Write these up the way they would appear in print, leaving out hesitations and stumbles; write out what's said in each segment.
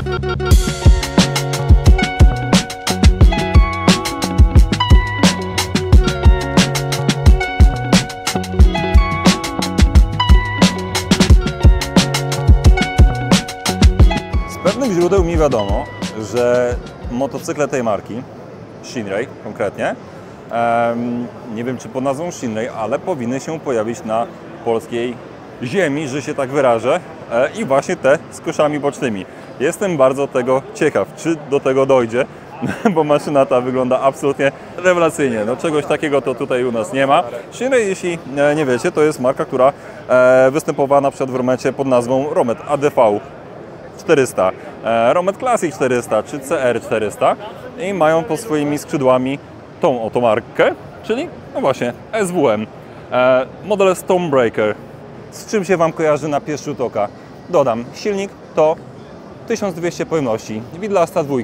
Z pewnych źródeł mi wiadomo, że motocykle tej marki, Shinray konkretnie, nie wiem czy pod nazwą Shinray, ale powinny się pojawić na polskiej ziemi, że się tak wyrażę, i właśnie te z koszami bocznymi. Jestem bardzo tego ciekaw, czy do tego dojdzie, bo maszyna ta wygląda absolutnie rewelacyjnie. No, czegoś takiego to tutaj u nas nie ma. Shinray, jeśli nie wiecie, to jest marka, która występowała na przykład w Romecie pod nazwą Romet ADV 400, Romet Classic 400 czy CR 400 i mają pod swoimi skrzydłami tą oto markę, czyli no właśnie SWM. Model Stonebreaker. Z czym się Wam kojarzy na pierwszy rzut oka? Dodam, silnik to 1200 pojemności, Widlasta 2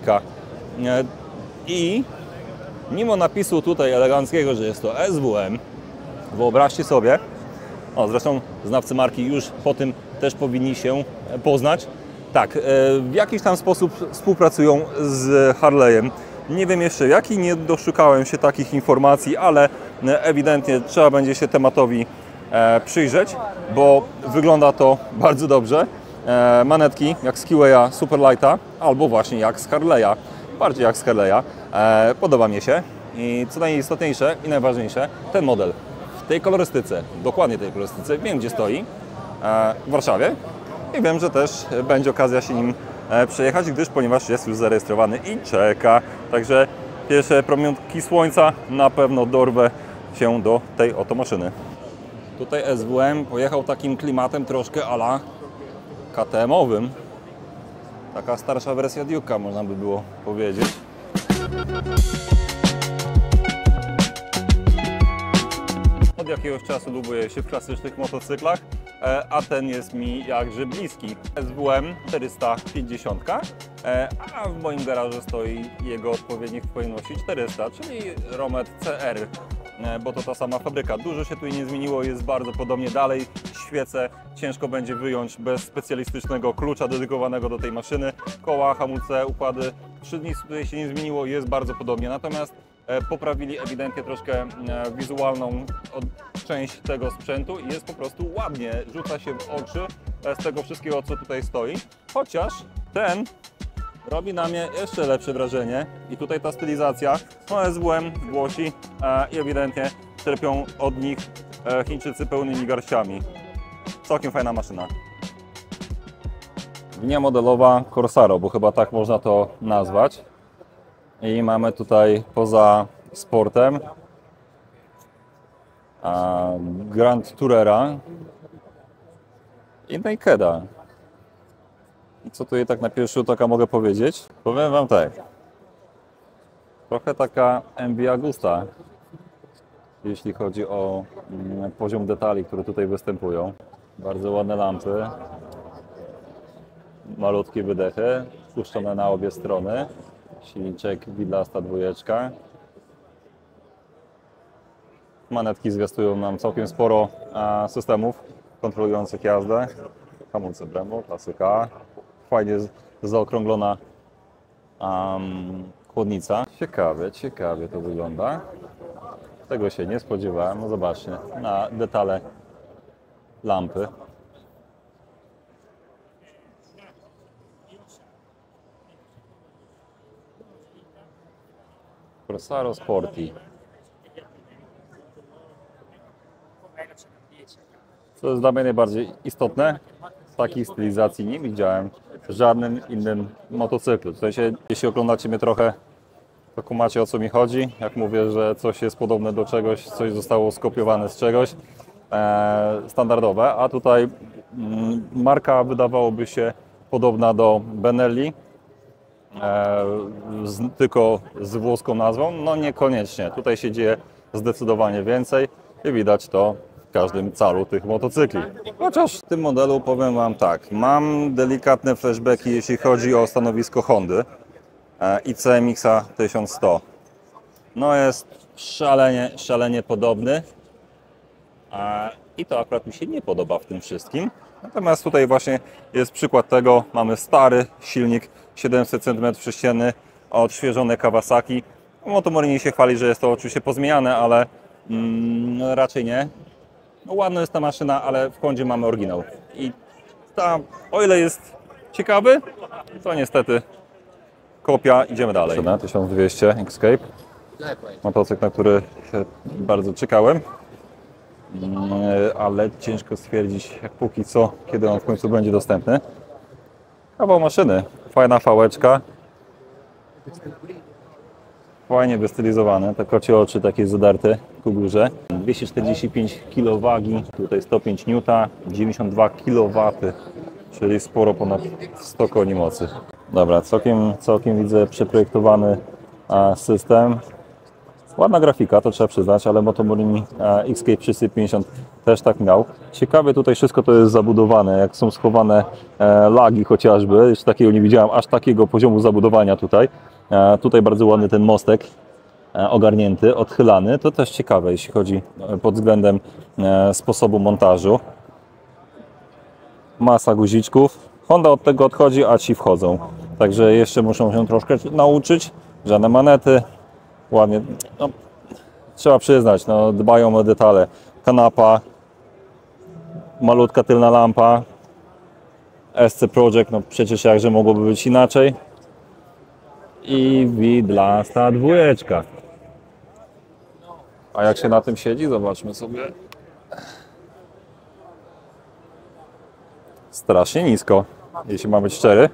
i mimo napisu tutaj eleganckiego, że jest to SWM, wyobraźcie sobie, zresztą znawcy marki już po tym też powinni się poznać, tak, w jakiś tam sposób współpracują z Harley'em. Nie wiem jeszcze jaki, nie doszukałem się takich informacji, ale ewidentnie trzeba będzie się tematowi przyjrzeć, bo wygląda to bardzo dobrze. Manetki jak z Kiwaya Superlighta albo właśnie jak z Harley'a, bardziej jak z Harley'a. Podoba mi się i co najistotniejsze i najważniejsze, ten model w tej kolorystyce, dokładnie tej kolorystyce, wiem gdzie stoi, w Warszawie i wiem, że też będzie okazja się nim przejechać, ponieważ jest już zarejestrowany i czeka. Także pierwsze promienki słońca na pewno dorwę się do tej oto maszyny. Tutaj SWM pojechał takim klimatem troszkę a la KTM-owym. Taka starsza wersja Duke'a, można by było powiedzieć. Od jakiegoś czasu lubuję się w klasycznych motocyklach, a ten jest mi jakże bliski. SWM 450, a w moim garażu stoi jego odpowiednik w pojemności 400, czyli Romet CR, bo to ta sama fabryka. Dużo się tu nie zmieniło, jest bardzo podobnie. Dalej świece ciężko będzie wyjąć bez specjalistycznego klucza dedykowanego do tej maszyny. Koła, hamulce, układy, nic tutaj się nie zmieniło, jest bardzo podobnie. Natomiast poprawili ewidentnie troszkę wizualną część tego sprzętu i jest po prostu ładnie, rzuca się w oczy z tego wszystkiego, co tutaj stoi. Chociaż ten robi na mnie jeszcze lepsze wrażenie i tutaj ta stylizacja, no SWM głosi i ewidentnie czerpią od nich Chińczycy pełnymi garściami. Całkiem fajna maszyna. Linia modelowa Corsaro, bo chyba tak można to nazwać. I mamy tutaj poza sportem Grand Tourera i Nakeda. I co tutaj tak na pierwszy rzut oka mogę powiedzieć? Powiem Wam tak. Trochę taka MV Agusta, jeśli chodzi o poziom detali, które tutaj występują. Bardzo ładne lampy, malutkie wydechy, puszczone na obie strony. Silniczek Widlasta 2. Manetki zwiastują nam całkiem sporo systemów kontrolujących jazdę. Hamulce Brembo, klasyka. Fajnie zaokrąglona chłodnica. Ciekawie to wygląda. Tego się nie spodziewałem. No zobaczcie, na detale lampy. Corsaro Sporty. Co jest dla mnie najbardziej istotne, takiej stylizacji nie widziałem w żadnym innym motocyklu. W sensie, jeśli oglądacie mnie trochę, to kumacie o co mi chodzi. Jak mówię, że coś jest podobne do czegoś, coś zostało skopiowane z czegoś, standardowe, a tutaj marka wydawałoby się podobna do Benelli, tylko z włoską nazwą. No niekoniecznie. Tutaj się dzieje zdecydowanie więcej i widać to w każdym calu tych motocykli. Chociaż w tym modelu powiem Wam tak, mam delikatne flashbacki, jeśli chodzi o stanowisko Hondy i CMX-a 1100. No jest szalenie podobny i to akurat mi się nie podoba w tym wszystkim, Natomiast tutaj właśnie jest przykład tego, mamy stary silnik 700 cm3, odświeżone Kawasaki. Motomorini się chwali, że jest to oczywiście pozmieniane, ale raczej nie. No, ładna jest ta maszyna, ale w Hondzie mamy oryginał. I o ile jest ciekawy, to niestety kopia. Idziemy dalej. 1200 Escape. Motocykl, na który bardzo czekałem. Ale ciężko stwierdzić póki co, kiedy on w końcu będzie dostępny. Kawał maszyny. Fajna fałeczka. Fajnie wystylizowane, te kocie oczy takie zadarte ku górze. 245 kg wagi, tutaj 105 N, 92 kW, czyli sporo ponad 100 koni mocy. Dobra, całkiem widzę przeprojektowany system. Ładna grafika, to trzeba przyznać, ale Motomorini Escape 350 też tak miał. Ciekawie tutaj wszystko to jest zabudowane, jak są schowane lagi chociażby. Jeszcze takiego nie widziałem, aż takiego poziomu zabudowania tutaj. Tutaj bardzo ładny ten mostek ogarnięty, odchylany. To też ciekawe, jeśli chodzi pod względem sposobu montażu. Masa guziczków. Honda od tego odchodzi, a ci wchodzą. Także jeszcze muszą się troszkę nauczyć. Żadne manety. Ładnie. No, trzeba przyznać, no, dbają o detale. Kanapa. Malutka tylna lampa. SC Project, no przecież jakże mogłoby być inaczej. I widlasta dwójeczka. A jak się na tym siedzi? Zobaczmy sobie. Strasznie nisko, jeśli mam być szczery.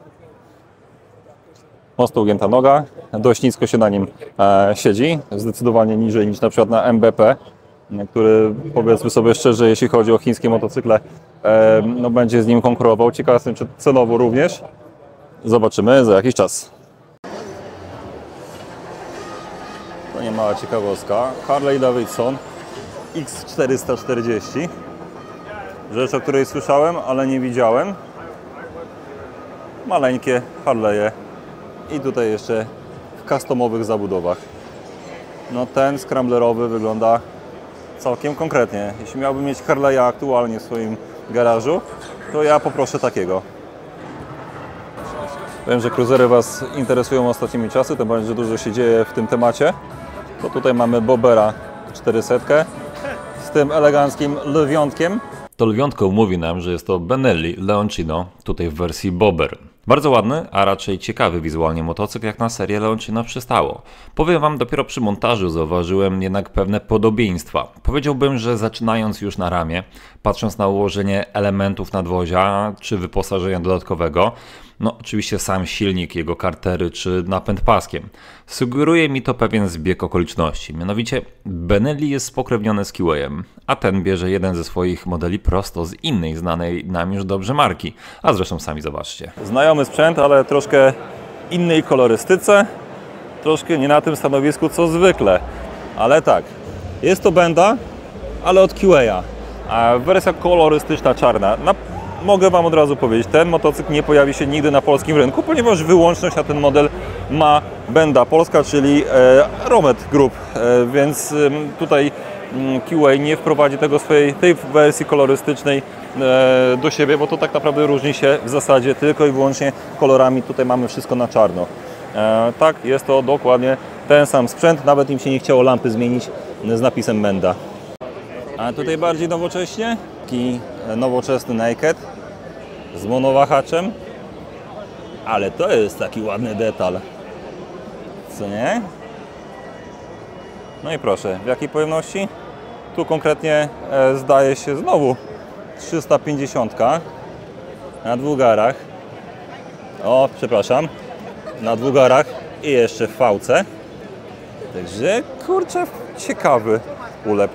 Mocno ugięta noga, dość nisko się na nim siedzi. Zdecydowanie niżej niż na przykład na MBP, który, powiedzmy sobie szczerze, jeśli chodzi o chińskie motocykle, no, będzie z nim konkurował. Ciekaw jestem, czy cenowo również. Zobaczymy za jakiś czas. To nie mała ciekawostka. Harley Davidson X440. Rzecz, o której słyszałem, ale nie widziałem. Maleńkie Harley'e. I tutaj jeszcze w customowych zabudowach. No ten scramblerowy wygląda całkiem konkretnie. Jeśli miałbym mieć Harley'a aktualnie w swoim garażu, to ja poproszę takiego. Wiem, że cruisery Was interesują ostatnimi czasy, tym bardziej, że dużo się dzieje w tym temacie. To tutaj mamy Bobbera 400 z tym eleganckim lwiątkiem. To lwiątko mówi nam, że jest to Benelli Leoncino, tutaj w wersji Bobber. Bardzo ładny, a raczej ciekawy wizualnie motocykl, jak na serię Leoncino przystało. Powiem Wam, dopiero przy montażu zauważyłem jednak pewne podobieństwa. Powiedziałbym, że zaczynając już na ramię, patrząc na ułożenie elementów nadwozia czy wyposażenia dodatkowego, no oczywiście sam silnik, jego kartery czy napęd paskiem. Sugeruje mi to pewien zbieg okoliczności. Mianowicie Benelli jest spokrewniony z Kiwayem, a ten bierze jeden ze swoich modeli prosto z innej znanej nam już dobrze marki. A zresztą sami zobaczcie. Znajomy sprzęt, ale troszkę innej kolorystyce. Troszkę nie na tym stanowisku co zwykle. Ale tak, jest to Benda, ale od Kiwaya. A wersja kolorystyczna czarna. Mogę Wam od razu powiedzieć, ten motocykl nie pojawi się nigdy na polskim rynku, ponieważ wyłączność na ten model ma Benda Polska, czyli Romet Group, więc tutaj Kiway nie wprowadzi tej wersji kolorystycznej do siebie, bo to tak naprawdę różni się w zasadzie tylko i wyłącznie kolorami. Tutaj mamy wszystko na czarno. Tak, jest to dokładnie ten sam sprzęt, nawet im się nie chciało lampy zmienić z napisem Benda. A tutaj bardziej nowocześnie, taki nowoczesny Naked z monowahaczem, ale to jest taki ładny detal, co nie? No i proszę, w jakiej pojemności? Tu konkretnie zdaje się znowu 350 na dwugarach. O, przepraszam, na dwugarach i jeszcze w V-ce. Także kurczę, ciekawy ulep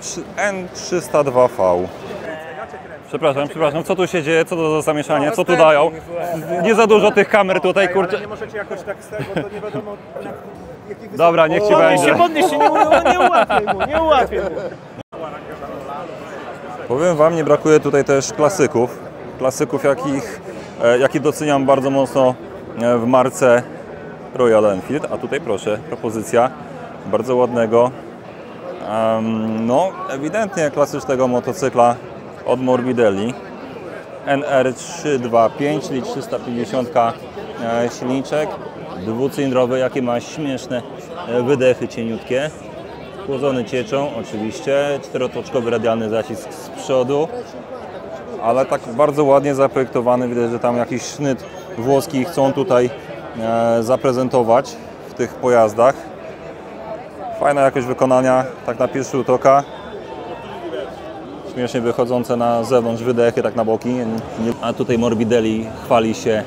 N302V. Przepraszam, co tu się dzieje? Co to za zamieszanie? Co tu dają? Nie za dużo tych kamer tutaj, kurczę. Nie możecie jakoś tak z tego, to nie wiadomo. Dobra, niech Ci będzie. Podnieś się, nie ułatwię mu. Powiem Wam, nie brakuje tutaj też klasyków. Klasyków, jakich doceniam bardzo mocno w marce Royal Enfield. A tutaj proszę, propozycja bardzo ładnego, no ewidentnie klasycznego motocykla od Morbidelli. NR325, czyli 350 silniczek, dwucylindrowy, jakie ma śmieszne wydechy cieniutkie, chłodzony cieczą oczywiście, czterotoczkowy radialny zacisk z przodu, ale tak bardzo ładnie zaprojektowany, widać, że tam jakiś sznyt włoski chcą tutaj zaprezentować w tych pojazdach. Fajna jakość wykonania, tak na pierwszy rzut oka. Śmiesznie wychodzące na zewnątrz wydechy, tak na boki. A tutaj Morbidelli chwali się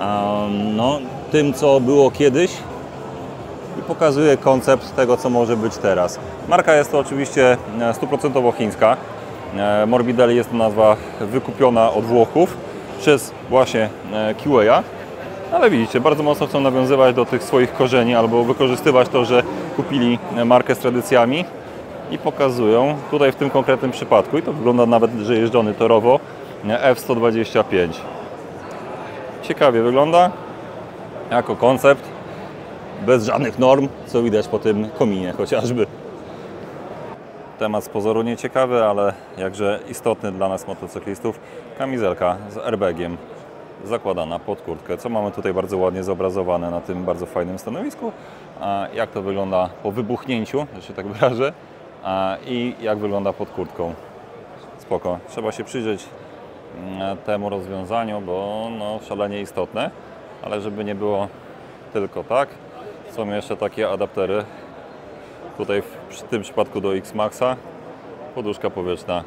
tym, co było kiedyś i pokazuje koncept tego, co może być teraz. Marka jest to oczywiście 100% chińska. Morbidelli jest to nazwa wykupiona od Włochów przez właśnie QA. Ale widzicie, bardzo mocno chcą nawiązywać do tych swoich korzeni albo wykorzystywać to, że kupili markę z tradycjami i pokazują tutaj w tym konkretnym przypadku, i to wygląda nawet, że jeżdżony torowo, F125. Ciekawie wygląda jako koncept, bez żadnych norm, co widać po tym kominie chociażby. Temat z pozoru nieciekawy, ale jakże istotny dla nas motocyklistów. Kamizelka z airbagiem zakładana pod kurtkę, co mamy tutaj bardzo ładnie zobrazowane na tym bardzo fajnym stanowisku. Jak to wygląda po wybuchnięciu, że się tak wyrażę, i jak wygląda pod kurtką. Spoko. Trzeba się przyjrzeć temu rozwiązaniu, bo no, szalenie istotne, ale żeby nie było tylko tak, są jeszcze takie adaptery. Tutaj w tym przypadku do X-Maxa poduszka powietrzna.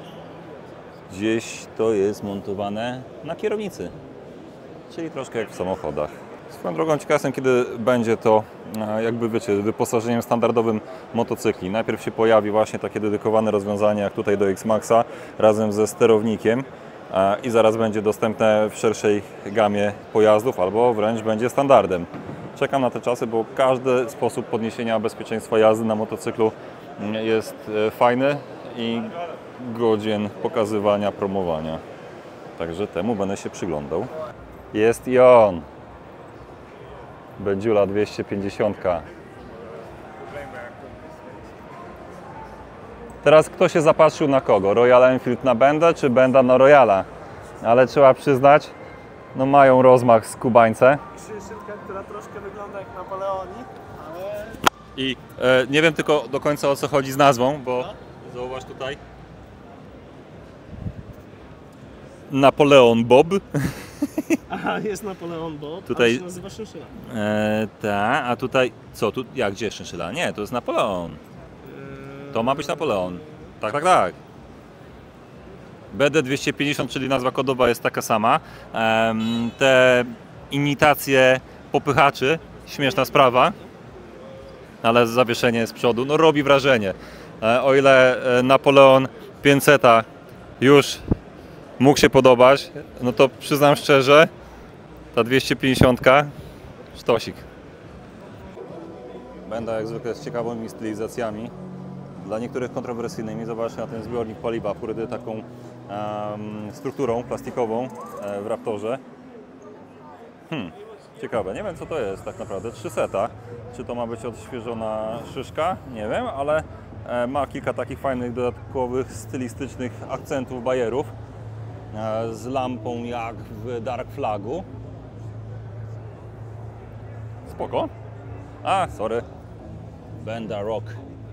Gdzieś to jest montowane na kierownicy, czyli troszkę jak w samochodach. Swoją drogą ciekaw jestem, kiedy będzie to, jakby wiecie, wyposażeniem standardowym motocykli. Najpierw się pojawi właśnie takie dedykowane rozwiązanie, jak tutaj do X-Maxa, razem ze sterownikiem, i zaraz będzie dostępne w szerszej gamie pojazdów, albo wręcz będzie standardem. Czekam na te czasy, bo każdy sposób podniesienia bezpieczeństwa jazdy na motocyklu jest fajny i godzien pokazywania, promowania. Także temu będę się przyglądał. Jest i on. Bendziula 250. Teraz kto się zapatrzył na kogo? Royal Enfield na Benda, czy Benda na Royala? Ale trzeba przyznać, no mają rozmach z Kubańce. Szynka, która troszkę wygląda jak Napoleonik, ale... I nie wiem tylko do końca, o co chodzi z nazwą, bo zauważ tutaj. Napoleon Bob. Aha, jest Napoleon Bob, Tutaj- ale się nazywa Szyszyna. A tutaj co? Jak, gdzie szynszela? Nie, to jest Napoleon. To ma być Napoleon. Tak. BD250, czyli nazwa kodowa, jest taka sama. Te imitacje popychaczy, śmieszna sprawa, ale zawieszenie z przodu, no robi wrażenie. O ile Napoleon 500 już mógł się podobać, no to przyznam szczerze, ta 250 sztosik. Benda jak zwykle z ciekawymi stylizacjami. Dla niektórych kontrowersyjnymi. Zobaczcie na ten zbiornik paliwa, prydy taką strukturą plastikową w Raptorze. Ciekawe, nie wiem co to jest tak naprawdę. 300. Czy to ma być odświeżona szyszka? Nie wiem, ale ma kilka takich fajnych dodatkowych stylistycznych akcentów bajerów z lampą jak w Dark Flagu. Spoko. Sorry. Benda Rock.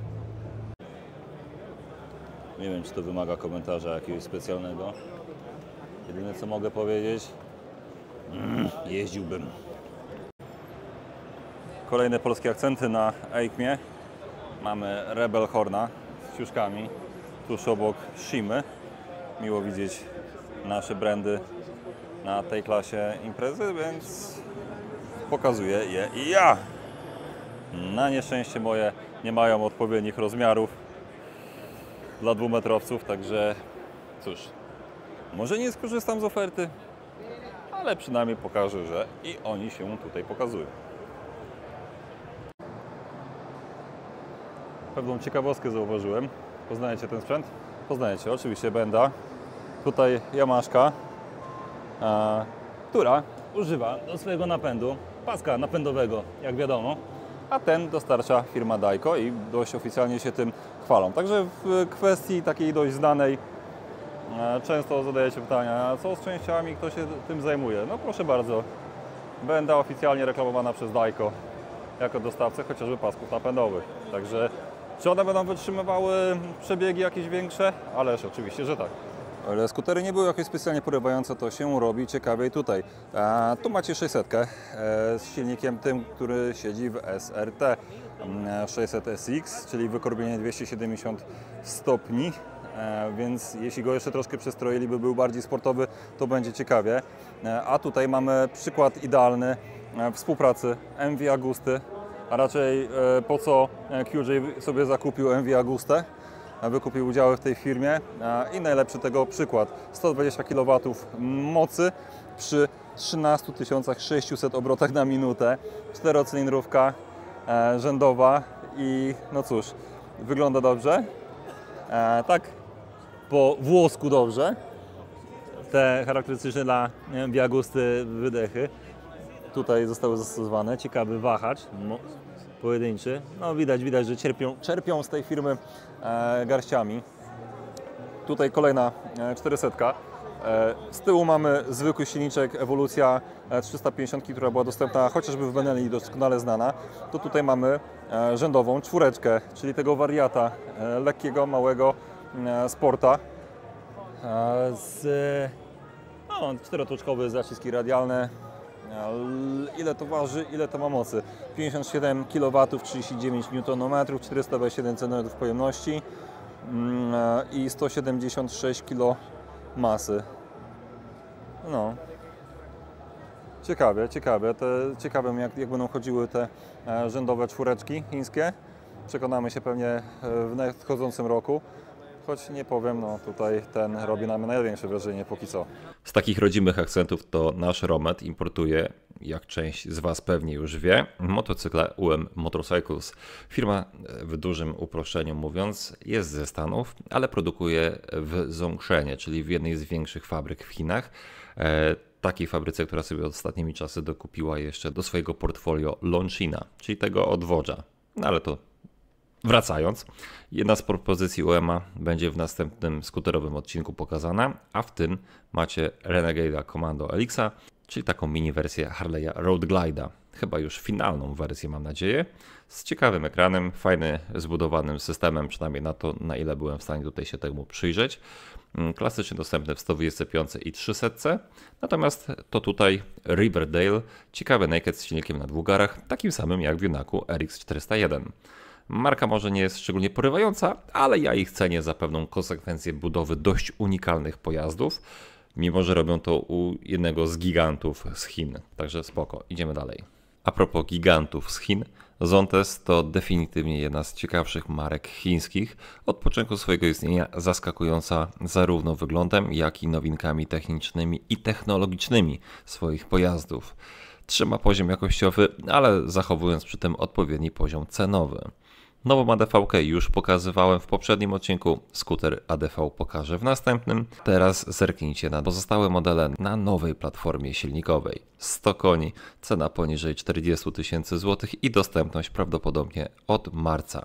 Nie wiem, czy to wymaga komentarza jakiegoś specjalnego. Jedyne co mogę powiedzieć, jeździłbym. Kolejne polskie akcenty na Eikmie. Mamy Rebel Horna z ciuszkami, tuż obok Shimy. Miło widzieć nasze brandy na tej klasie imprezy, więc pokazuję je i ja. Na nieszczęście moje nie mają odpowiednich rozmiarów dla dwumetrowców, także cóż, może nie skorzystam z oferty, ale przynajmniej pokażę, że i oni się tutaj pokazują. Pewną ciekawostkę zauważyłem. Poznajecie ten sprzęt? Poznajecie, oczywiście Benda. Tutaj Yamaszka, która używa do swojego napędu paska napędowego, jak wiadomo, a ten dostarcza firma Daico i dość oficjalnie się tym chwalą. Także w kwestii takiej dość znanej Często zadajecie pytania, a co z częściami, kto się tym zajmuje? No proszę bardzo, będę oficjalnie reklamowana przez Dajko jako dostawcę chociażby pasków napędowych. Także czy one będą wytrzymywały przebiegi jakieś większe? Ależ oczywiście, że tak. Ale skutery nie były jakieś specjalnie porywające, to się robi ciekawiej tutaj. Tu macie 600 z silnikiem tym, który siedzi w SRT 600 SX, czyli wykorbienie 270 stopni. Więc jeśli go jeszcze troszkę przestroili, by był bardziej sportowy, to będzie ciekawie. A tutaj mamy przykład idealny współpracy MV Agusty, a raczej po co QJ sobie zakupił MV Agustę, wykupił udziały w tej firmie i najlepszy tego przykład. 120 kW mocy przy 13 600 obrotach na minutę, 4-cylindrówka rzędowa i no cóż, wygląda dobrze. Tak po włosku dobrze. Te charakterystyczne dla Agusty wydechy tutaj zostały zastosowane. Ciekawy wahacz pojedynczy. No widać, że czerpią z tej firmy garściami. Tutaj kolejna 400. Z tyłu mamy zwykły silniczek Ewolucja 350, która była dostępna chociażby w Benelli, doskonale znana. To tutaj mamy rzędową czwóreczkę, czyli tego wariata lekkiego, małego sporta z czterotoczkowe zaciski radialne. Ile to waży, ile to ma mocy? 57 kW, 39 Nm, 427 cm pojemności i 176 kg masy. No. Ciekawe. Ciekawe jak będą chodziły te rzędowe czwóreczki chińskie. Przekonamy się pewnie w nadchodzącym roku. Choć nie powiem, no tutaj ten robi na mnie największe wrażenie póki co. Z takich rodzimych akcentów to nasz Romet importuje, jak część z Was pewnie już wie, motocykle UM Motorcycles. Firma w dużym uproszczeniu mówiąc jest ze Stanów, ale produkuje w Zhongshenie, czyli w jednej z większych fabryk w Chinach. Takiej fabryce, która sobie ostatnimi czasy dokupiła jeszcze do swojego portfolio Longina, czyli tego odwodza. No ale to wracając, jedna z propozycji UEMA będzie w następnym skuterowym odcinku pokazana, a w tym macie Renegade'a Commando Elixa, czyli taką mini wersję Harley'a Road Glide'a. Chyba już finalną wersję mam nadzieję, z ciekawym ekranem, fajnie zbudowanym systemem, przynajmniej na to, na ile byłem w stanie tutaj się temu przyjrzeć. Klasycznie dostępny w 125 i 300, natomiast to tutaj Riverdale, ciekawy naked z silnikiem na dwugarach, takim samym jak w Junaku RX401. Marka może nie jest szczególnie porywająca, ale ja ich cenię za pewną konsekwencję budowy dość unikalnych pojazdów, mimo że robią to u jednego z gigantów z Chin. Także spoko, idziemy dalej. A propos gigantów z Chin, Zontes to definitywnie jedna z ciekawszych marek chińskich. Od początku swojego istnienia zaskakująca zarówno wyglądem, jak i nowinkami technicznymi i technologicznymi swoich pojazdów. Trzyma poziom jakościowy, ale zachowując przy tym odpowiedni poziom cenowy. Nową ADV-kę już pokazywałem w poprzednim odcinku, skuter ADV pokażę w następnym. Teraz zerknijcie na pozostałe modele na nowej platformie silnikowej. 100 koni, cena poniżej 40 000 złotych i dostępność prawdopodobnie od marca.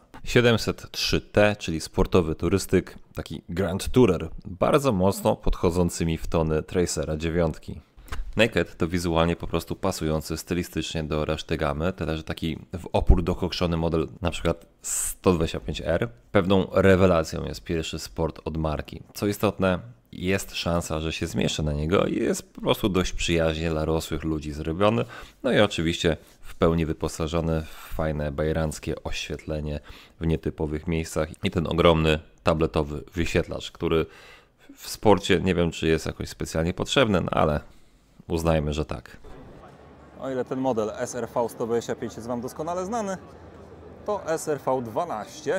703T, czyli sportowy turystyk, taki Grand Tourer, bardzo mocno podchodzącymi w tony Tracera 9. Naked to wizualnie po prostu pasujący stylistycznie do reszty gamy, tyle że taki w opór dokokszony model np. 125R. Pewną rewelacją jest pierwszy sport od marki. Co istotne, jest szansa, że się zmieszczę na niego i jest po prostu dość przyjaźnie dla rosłych ludzi zrobiony. No i oczywiście w pełni wyposażony w fajne bajeranckie oświetlenie w nietypowych miejscach i ten ogromny tabletowy wyświetlacz, który w sporcie nie wiem czy jest jakoś specjalnie potrzebny, no ale uznajmy, że tak. O ile ten model SRV 125 jest Wam doskonale znany, to SRV 12,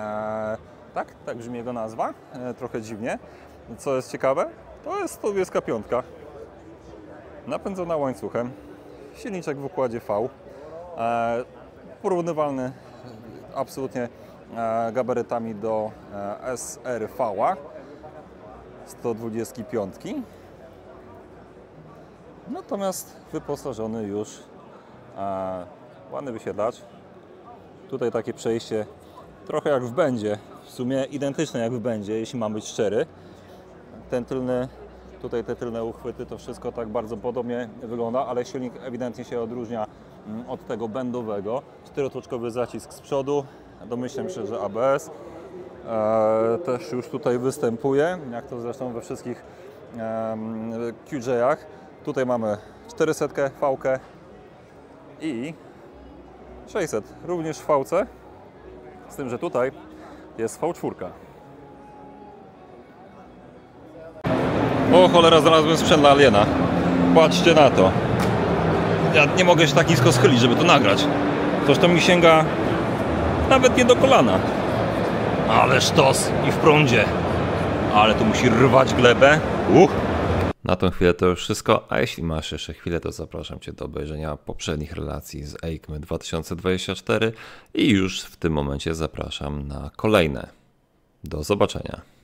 tak brzmi jego nazwa, trochę dziwnie. Co jest ciekawe, to jest 125, napędzona łańcuchem, silniczek w układzie V, porównywalny absolutnie gabarytami do SRV-a 125. Natomiast wyposażony już ładny wysiadacz. Tutaj takie przejście trochę jak w Bendzie, w sumie identyczne jak w Bendzie, jeśli mam być szczery. ten tylny, tutaj te tylne uchwyty, to wszystko tak bardzo podobnie wygląda, ale silnik ewidentnie się odróżnia od tego bendowego. 4-toczkowy zacisk z przodu, domyślam się, że ABS też już tutaj występuje, jak to zresztą we wszystkich QJ-ach. Tutaj mamy 400 V i 600, również w V-ce, z tym, że tutaj jest V4. O cholera, znalazłem sprzęt dla Aliena. Patrzcie na to. Ja nie mogę się tak nisko schylić, żeby to nagrać. Toż to mi sięga nawet nie do kolana. Ale sztos i w prądzie. Ale tu musi rwać glebę. Na tą chwilę to już wszystko, a jeśli masz jeszcze chwilę, to zapraszam Cię do obejrzenia poprzednich relacji z EICMY 2024 i już w tym momencie zapraszam na kolejne. Do zobaczenia.